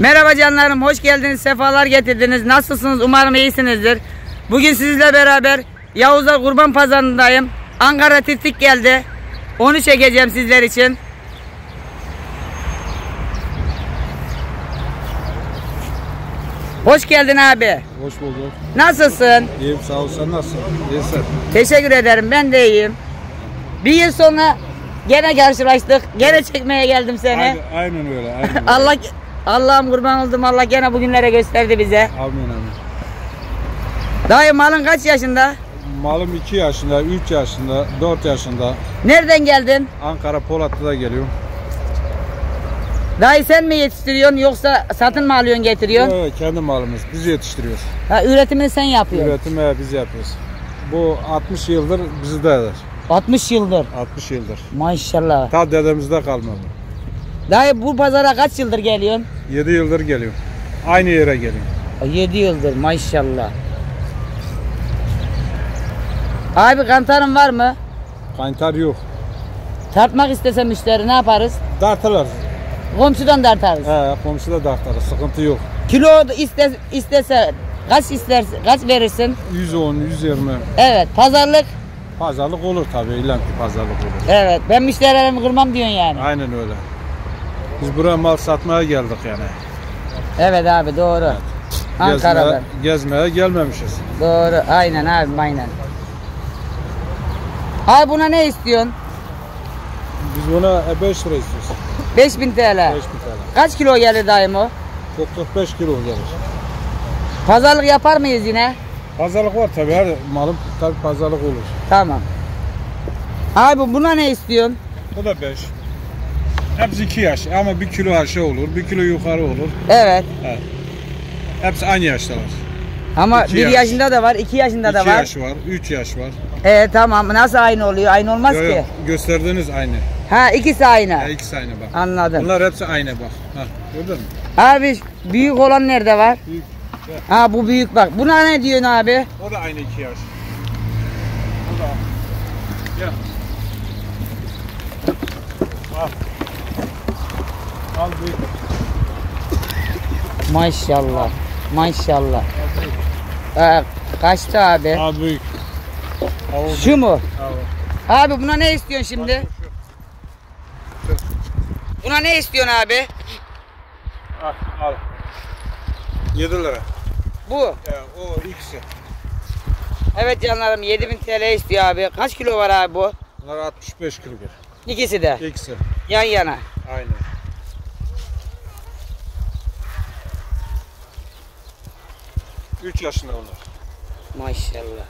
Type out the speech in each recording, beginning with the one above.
Merhaba canlarım, hoş geldiniz, sefalar getirdiniz. Nasılsınız? Umarım iyisinizdir. Bugün sizle beraber Yavuzlar Kurban Pazarı'ndayım. Ankara Tiftik geldi. Onu çekeceğim sizler için. Hoş geldin abi. Hoş bulduk. Nasılsın? İyiyim, sağ ol. Sen nasılsın? İyisin. Teşekkür ederim, ben de iyiyim. Bir yıl sonra gene karşılaştık. Gene çekmeye geldim seni. Aynen öyle. Aynen öyle. Allah'ım kurban oldum. Allah gene bugünlere gösterdi bize. Amin amin. Dayı malın kaç yaşında? Malım 2 yaşında, 3 yaşında, 4 yaşında. Nereden geldin? Ankara Polatlı'da geliyorum. Dayı sen mi yetiştiriyorsun yoksa satın mı alıyorsun getiriyorsun? Evet, kendi malımız. Biz yetiştiriyoruz. Ha, üretimini sen yapıyorsun. Üretimi biz yapıyoruz. Bu 60 yıldır bizdedir. 60 yıldır. 60 yıldır. Maşallah. Ta dedemizde kalmadı. Dayı bu pazara kaç yıldır geliyorsun? 7 yıldır geliyorum. Aynı yere geliyorum. 7 yıldır maşallah. Abi kantarın var mı? Kantar yok. Tartmak istese müşteri ne yaparız? Dartırlar. Komşudan tartarız. Komşu da dartarız. Sıkıntı yok. Kilo istese kaç verirsin? 110, 120. Evet, pazarlık. Pazarlık olur tabii. İlla ki pazarlık olur. Evet, ben müşterilerimi kırmam diyorsun yani. Aynen öyle. Biz buraya mal satmaya geldik yani. Evet abi, doğru. Evet. Ankara'da. Gezmeye gelmemişiz. Doğru, aynen abi, aynen. Abi buna ne istiyorsun? Biz buna 5 lira istiyoruz. 5000 TL. 5000 TL. Kaç kilo gelir dayım o? 45 kilo gelir. Pazarlık yapar mıyız yine? Pazarlık var tabii, her malın tabii pazarlık olur. Tamam. Abi buna ne istiyorsun? Bu da 5. Hepsi 2 yaş ama 1 kilo aşağı olur, 1 kilo yukarı olur. Evet. Evet. Hepsi aynı yaştalar. Ama 2 1 yaş. yaşında da var, 2 yaşında da 2 var. yaş var, 3 yaş var. Tamam, nasıl aynı oluyor? Aynı olmaz Yok, ki. yok, gösterdiğiniz aynı. Ha, ikisi aynı. Ya, ikisi aynı bak. Anladım. Bunlar hepsi aynı bak. Ha, gördün mü? Abi büyük olan nerede var? Büyük. Ha, bu büyük bak. Buna ne diyorsun abi? O da aynı 2 yaş. O da. Gel. Al. Al büyük. Maşallah. Maşallah. Kaçtı abi? Al büyük. Al, Şu mu? al. Abi buna ne istiyorsun şimdi? Buna ne istiyorsun abi? Al, al. 7 lira. Bu. O ikisi. Evet canlarım, 7000 TL istiyor abi. Kaç kilo var abi bu? Bunlar 65 kilo bir. İkisi de. İkisi. Yan yana. Aynen. Üç yaşında onlar. Maşallah.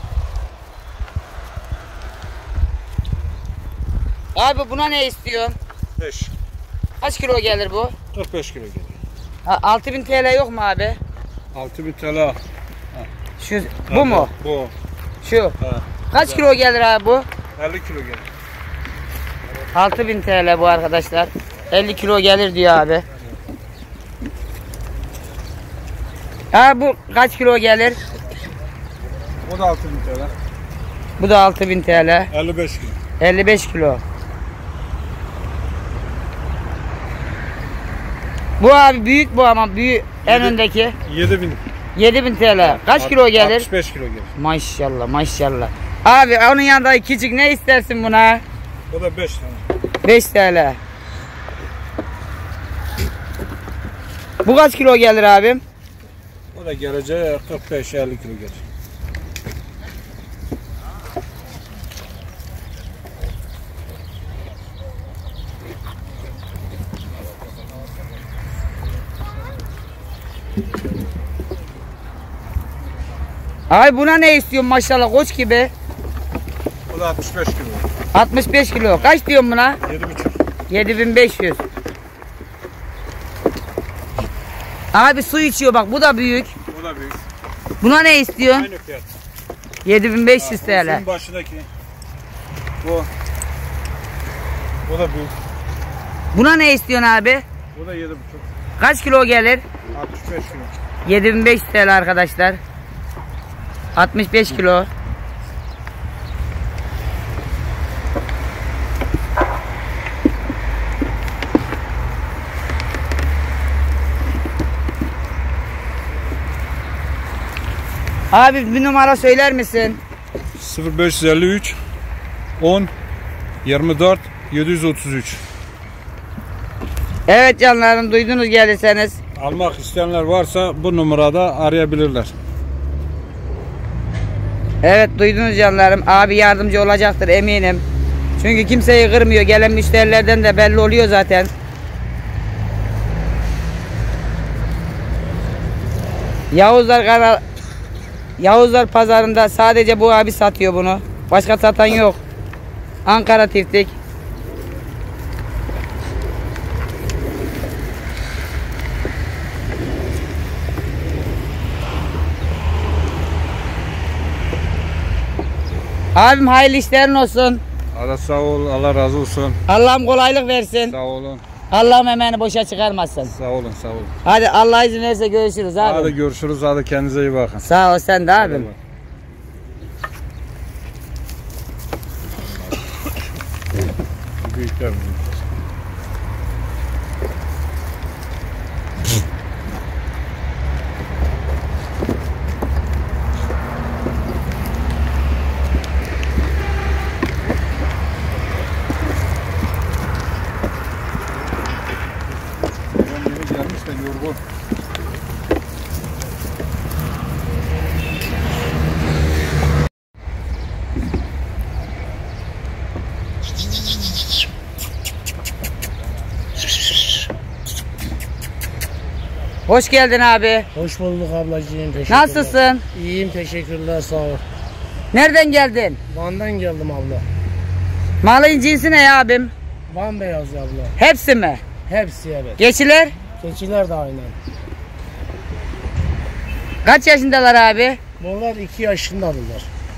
Abi buna ne istiyorsun? 5. Kaç kilo gelir bu? 45 kilo geliyor. 6000 TL yok mu abi? 6000 TL. Şu bu mu? Bu. Şu. Ha. Kaç kilo gelir abi bu? 50 kilo gelir. 6000 TL bu arkadaşlar. 50 kilo gelir diyor abi. Bu kaç kilo gelir? O da 6000 TL. Bu da 6000 TL. 55 kilo. 55 kilo. Bu abi büyük bu ama büyük en öndeki 7000. 7000 TL. Kaç kilo gelir? 65 kilo gelir. Maşallah maşallah. Abi onun yanında küçük ne istersin buna? O da 5 tane. 5 TL. Bu kaç kilo gelir abim? O da geleceğe 45-50 kilo gelir. Abi buna ne istiyorsun maşallah koç gibi? O da 65 kilo. 65 kilo. Kaç diyorsun buna? 7,5. 7500. Abi su içiyor bak, bu da büyük. O da büyük. Buna ne istiyorsun? Aynı fiyat. 7500 TL. Şunun başındaki. Bu. O da büyük. Buna ne istiyorsun abi? O da 7,5. Kaç kilo gelir? 65 kilo. 7500 TL arkadaşlar. 65 kilo. Abi bir numara söyler misin? 0553 10 24 733. Evet canlarım, duydunuz gelirseniz. Almak isteyenler varsa bu numarada arayabilirler. Evet duydunuz canlarım. Abi yardımcı olacaktır eminim. Çünkü kimseyi kırmıyor. Gelen müşterilerden de belli oluyor zaten. Yavuzlar pazarında sadece bu abi satıyor bunu. Başka satan yok. Ankara Tiftik. Abim hayırlı işlerin olsun. Allah sağ ol, Allah razı olsun. Allah'ım kolaylık versin. Sağ olun. Allah'ım emeğini boşa çıkarmasın. Sağ olun, sağ olun. Hadi Allah izin verirse görüşürüz abi. Hadi görüşürüz, hadi kendinize iyi bakın. Sağ ol sen de abim. Büyükler. Gelmiş de yorgun. Hoş geldin abi. Hoş bulduk ablacığım. Teşekkürler. Nasılsın? İyiyim, teşekkürler, sağ ol. Nereden geldin? Van'dan geldim abla. Malın cinsi ne ya abim? Van beyaz abla. Hepsi mi? Hepsi evet. Geçiler? Keçiler de aynen. Kaç yaşındalar abi? Bunlar 2 yaşındadılar.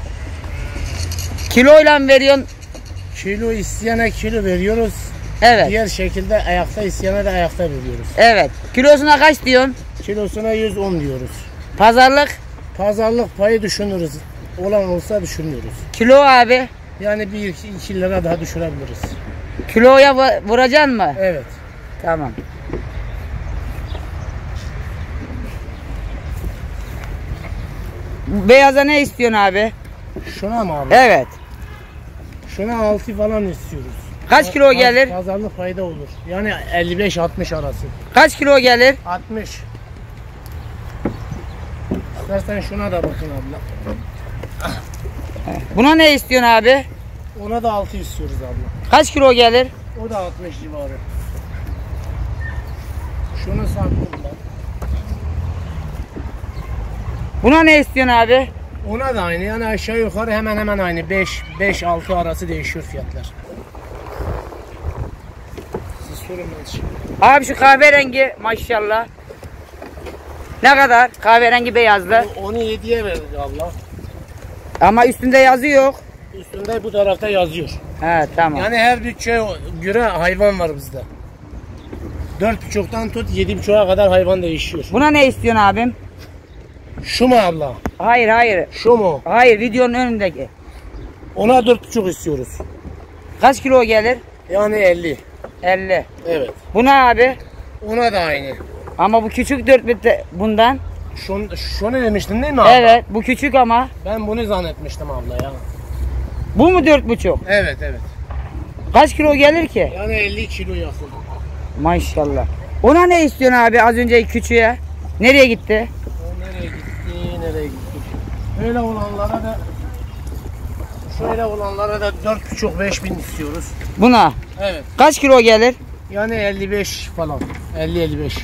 Kiloyla mı veriyorsun? Kilo isteyene kilo veriyoruz. Evet. Diğer şekilde ayakta isteyene de ayakta veriyoruz. Evet. Kilosuna kaç diyorsun? Kilosuna 110 diyoruz. Pazarlık? Pazarlık payı düşünürüz. Olan olsa düşünüyoruz. Kilo abi? Yani 1-2 lira daha düşürebiliriz. Kiloya vuracaksın mı? Evet. Tamam. Beyaza ne istiyorsun abi? Şuna mı abi? Evet. Şuna 6 falan istiyoruz. Kaç kilo gelir? Pazarlık payda olur. Yani 55-60 arası. Kaç kilo gelir? 60. İstersen şuna da bakın abla. Buna ne istiyorsun abi? Ona da 6 istiyoruz abla. Kaç kilo gelir? O da 60 civarı. Şunu sattım ben. Buna ne istiyorsun abi? Ona da aynı, yani aşağı yukarı hemen hemen aynı. 5-6 arası değişiyor fiyatlar. Siz sorun ben şimdi. Abi şu kahverengi maşallah. Ne kadar? Kahverengi beyazlı. Onu 7'ye verdik abla. Ama üstünde yazı yok. Üstünde bu tarafta yazıyor. He tamam. Yani her bütçeye göre hayvan var bizde. 4,5'tan tut 7,5'a kadar hayvan değişiyor. Buna ne istiyorsun abim? Şu mu abla? Hayır hayır. Şu mu? Hayır, videonun önündeki. Ona 4,5 istiyoruz. Kaç kilo gelir? Yani 50. 50. Evet. Buna abi? Ona da aynı. Ama bu küçük 4 bitte bundan. Şunu demiştin değil mi abla? Evet, bu küçük ama. Ben bunu zannetmiştim abla ya. Bu mu 4,5? Evet evet. Kaç kilo gelir ki? Yani 50 kilo yakın. Maşallah. Ona ne istiyorsun abi az önceki küçüğe? Nereye gitti? O nereye gitti, nereye gitti? Öyle olanlara da şöyle olanlara da 4,5-5 bin istiyoruz. Buna. Evet. Kaç kilo gelir? Yani 55 falan. 50-55.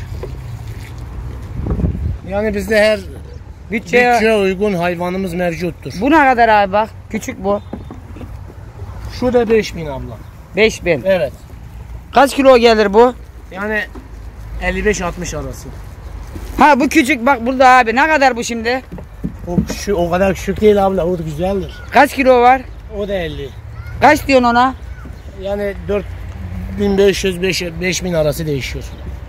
Yani bizde her bütçeye uygun hayvanımız mevcuttur. Bu ne kadar abi bak? Küçük bu. Şu da 5.000 abla. 5.000. Evet. Kaç kilo gelir bu? Yani 55-60 arası. Ha bu küçük bak burada abi. Ne kadar bu şimdi? O kadar küçük değil abla. O da güzeldir. Kaç kilo var? O da 50. Kaç diyorsun ona? Yani 4.500-5.000 arası değişiyor.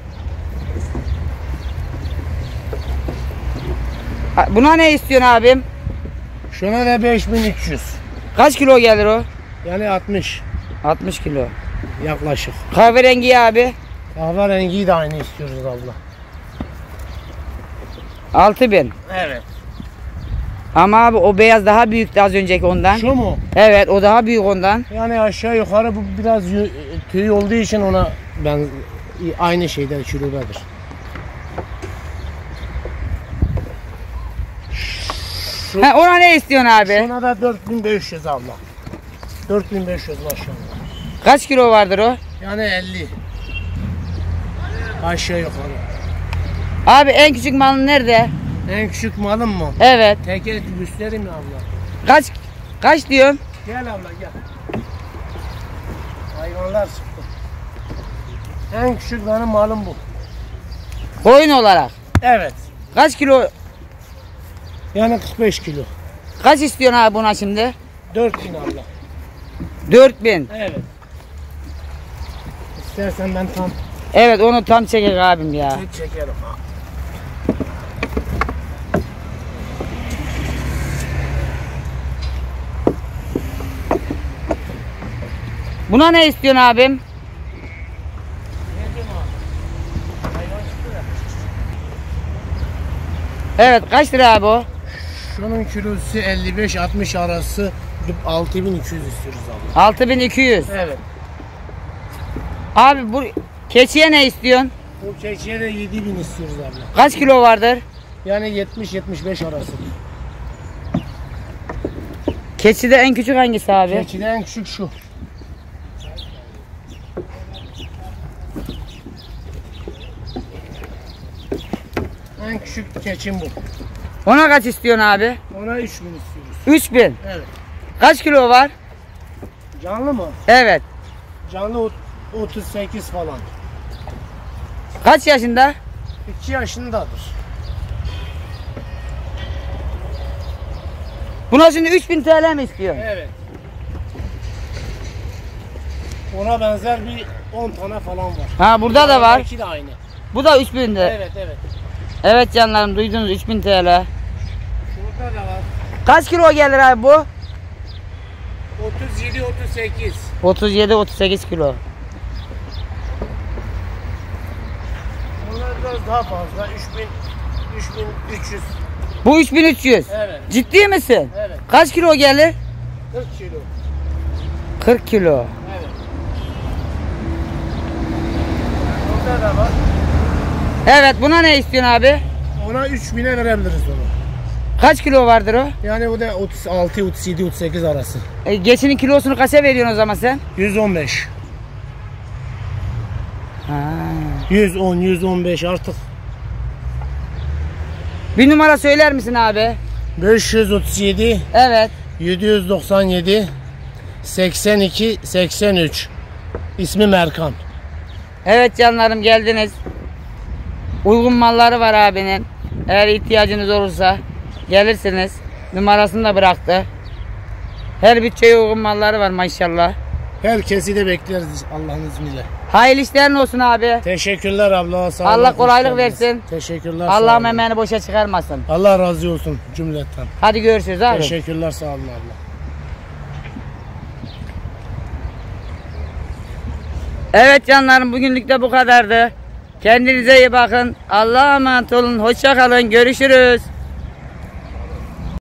Buna ne istiyorsun abim? Şuna da 5.300. Kaç kilo gelir o? Yani 60 60 kilo. yaklaşık. Kahverengi abi? Kahverengiyi de aynı istiyoruz abla. 6.000. Evet. Ama abi o beyaz daha büyüktü az önceki ondan. Şu mu? Evet, o daha büyük ondan. Yani aşağı yukarı bu biraz tüy olduğu için ona ben aynı şeyden kilodadır. Ha, ona ne istiyorsun abi? Ona da 4500 abla. 4500 maşallah. Kaç kilo vardır o? Yani 50. Aşağı yukarı. Abi en küçük malın nerede? En küçük malım mı? Evet. Teker göstereyim mi abla? Kaç diyorsun? Gel abla gel. Hayvanlar çıktı. En küçük benim malım bu. Koyun olarak. Evet. Kaç kilo? Yani 45 kilo. Kaç istiyorsun abi buna şimdi? 4000 abla. 4000. Evet. İstersen ben tam Evet, onu tam çekek abim ya. çekerim. Buna ne istiyorsun abim? Evet, kaç lira abi o? Şunun kilosu 55-60 arası 6200 istiyoruz abla. 6200. Evet. Abi bu keçiye ne istiyorsun? Bu keçiye de 7000 istiyoruz abla. Kaç kilo vardır? Yani 70-75 arası. Keçide en küçük hangisi abi? Keçide en küçük şu. En küçük keçim bu. Ona kaç istiyorsun abi? Ona 3000 istiyoruz. 3000. Evet. Kaç kilo var? Canlı mı? Evet. Canlı 38 falan. Kaç yaşında? 2 yaşındadır. Buna şimdi 3000 TL mi istiyorsun? Evet. Ona benzer bir 10 tane falan var. Ha, burada da var. İki de aynı. Bu da 3000'de. Evet evet. Evet canlarım, duydunuz, 3000 TL. Şurada da var. Kaç kilo gelir abi bu? 37-38. 37-38 kilo. Bunlar biraz daha fazla. 3300. Bu 3300. Evet. Ciddi misin? Evet. Kaç kilo gelir? 40 kilo. 40 kilo. Evet. Burada da var. Evet, buna ne istiyorsun abi? Ona 3000'e verebiliriz onu. Kaç kilo vardır o? Yani o da 36, 37, 38 arası. Geçinin kilosunu kaça veriyorsun o zaman sen? 115. Ha. 110, 115 artık. Bir numara söyler misin abi? 537, Evet. 797, 82, 83. İsmi Merkan. Evet canlarım, geldiniz. Uygun malları var abinin. Eğer ihtiyacınız olursa gelirsiniz. Numarasını da bıraktı. Her bütçeye uygun malları var maşallah. Herkesi de bekleriz Allah'ın izniyle. Hayırlı işlerin olsun abi. Teşekkürler abla. Sağ olun. Allah kolaylık Hoş geldiniz. versin. Teşekkürler. sağ Allah'ım olun. emeğini boşa çıkarmasın. Allah razı olsun cümletten. Hadi görüşürüz abi. Teşekkürler, sağ olun abla. Evet canlarım, bugünlük de bu kadardı. Kendinize iyi bakın. Allah'a emanet olun. Hoşça kalın. Görüşürüz.